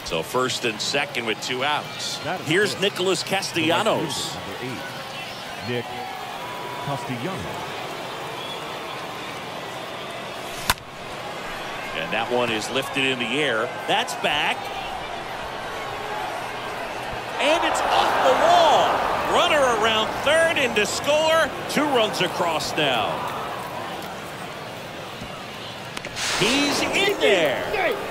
So first and second with 2 outs. Here's Nicholas Castellanos. Nick Castellanos. And that one is lifted in the air. That's back. And it's off the wall. Runner around third in to score. 2 runs across now. He's in there.